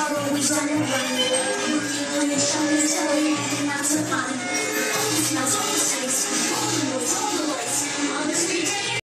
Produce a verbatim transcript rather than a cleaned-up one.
always on the run. On your shoulders, tell you